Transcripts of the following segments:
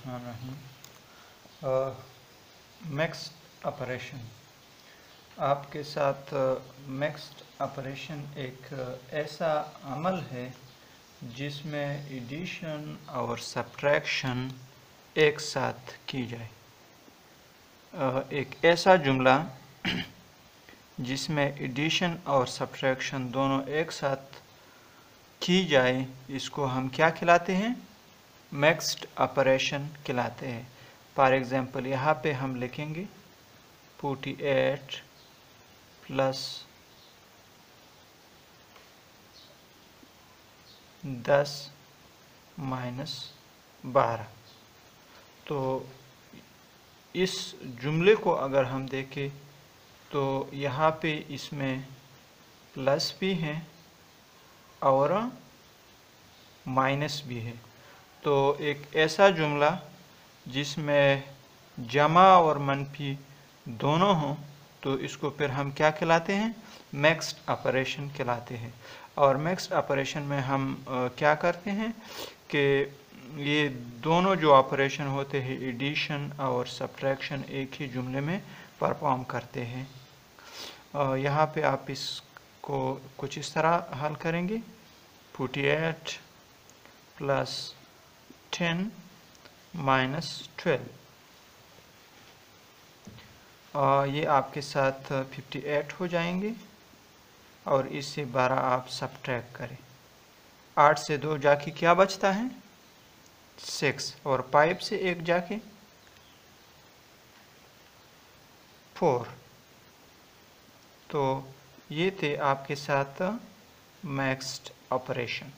बिस्मिल्लाहिर्रहमानिर्रहीम। Mixed operation. आपके साथ मिक्स्ड ऑपरेशन एक ऐसा अमल है जिसमें एडिशन और सब्ट्रैक्शन एक साथ की जाए। एक ऐसा जुमला जिसमें एडिशन और सब्ट्रैक्शन दोनों एक साथ की जाए, इसको हम क्या खिलाते हैं? मिक्स्ड ऑपरेशन कहलाते हैं। फॉर एग्जांपल यहाँ पे हम लिखेंगे 48 प्लस 10 माइनस 12। तो इस जुमले को अगर हम देखें तो यहाँ पे इसमें प्लस भी है और माइनस भी है। तो एक ऐसा जुमला जिसमें जमा और मनफी दोनों हों, तो इसको फिर हम क्या कहलाते हैं? मिक्स्ड ऑपरेशन कहलाते हैं। और मिक्स्ड ऑपरेशन में हम क्या करते हैं कि ये दोनों जो ऑपरेशन होते हैं, एडिशन और सब्ट्रैक्शन, एक ही जुमले में परफॉर्म करते हैं। यहाँ पे आप इसको कुछ इस तरह हल करेंगे 48 प्लस 10 माइनस 12। ये आपके साथ 58 हो जाएंगे और इससे 12 आप सब्ट्रैक्ट करें। 8 से 2 जाके क्या बचता है? 6। और 5 से 1 जाके 4। तो ये थे आपके साथ मिक्स्ड ऑपरेशन।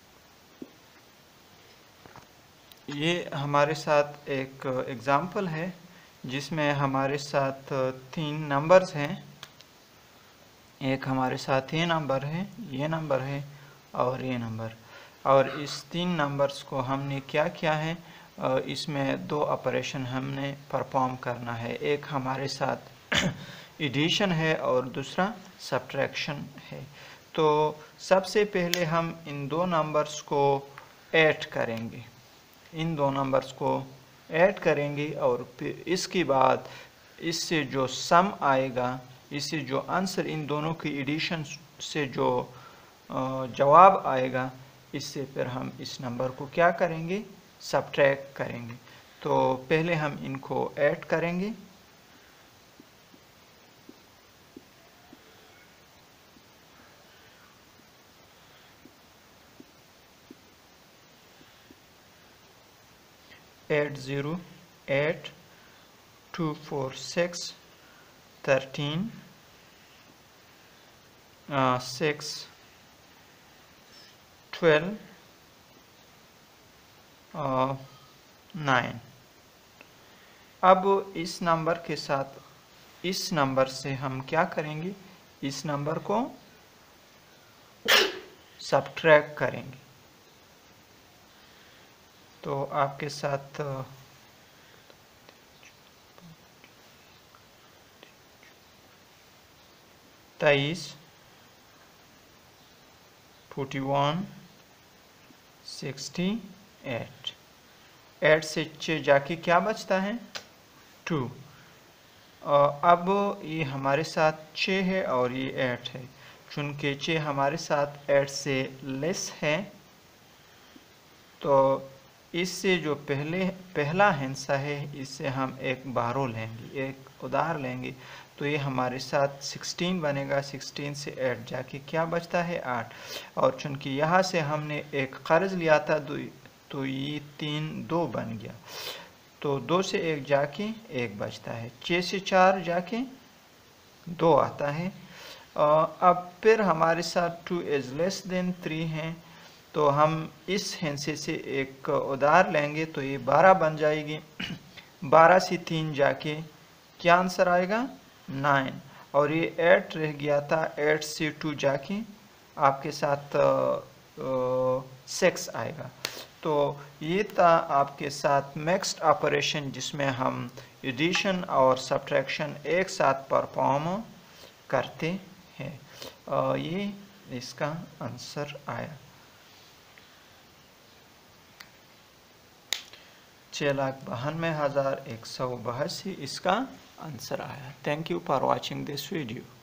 ये हमारे साथ एक एग्जाम्पल है जिसमें हमारे साथ 3 नंबर्स हैं। एक हमारे साथ ये नंबर है, ये नंबर है और ये नंबर। और इस 3 नंबर्स को हमने क्या किया है, इसमें 2 ऑपरेशन हमने परफॉर्म करना है। एक हमारे साथ एडिशन है और दूसरा सब्ट्रैक्शन है। तो सबसे पहले हम इन 2 नंबर्स को ऐड करेंगे, इन 2 नंबर्स को ऐड करेंगे और फिर इसके बाद इससे जो सम आएगा, इससे जो आंसर, इन दोनों की एडिशन से जो जवाब आएगा, इससे फिर हम इस नंबर को क्या करेंगे? सब्ट्रैक्ट करेंगे। तो पहले हम इनको ऐड करेंगे। ऐड 0 8 2 4 6 13 6 12 9। अब इस नंबर के साथ इस नंबर से हम क्या करेंगे? इस नंबर को सब्ट्रैक्ट करेंगे। तो आपके साथ 23 41 68। 8 से 6 जाके क्या बचता है? 2। अब ये हमारे साथ 6 है और ये 8 है। चूँकि 6 हमारे साथ 8 से लेस है, तो इससे जो पहला हिस्सा है, इससे हम एक बारो लेंगे, एक उधार लेंगे। तो ये हमारे साथ 16 बनेगा। 16 से 8 जाके क्या बचता है? 8। और चूँकि यहाँ से हमने एक कर्ज लिया था, तो ये 3 2 बन गया। तो 2 से 1 जाके 1 बचता है। 6 से 4 जाके 2 आता है। अब फिर हमारे साथ 2 इज़ लेस देन 3 है, तो हम इस हिस्से से एक उधार लेंगे, तो ये 12 बन जाएगी। 12 से 3 जाके क्या आंसर आएगा? 9। और ये 8 रह गया था। 8 से 2 जाके आपके साथ 6 आएगा। तो ये था आपके साथ मिक्स्ड ऑपरेशन जिसमें हम एडिशन और सब्ट्रैक्शन एक साथ परफॉर्म करते हैं। ये इसका आंसर आया। 6,92,182 इसका आंसर आया। Thank you for watching this video.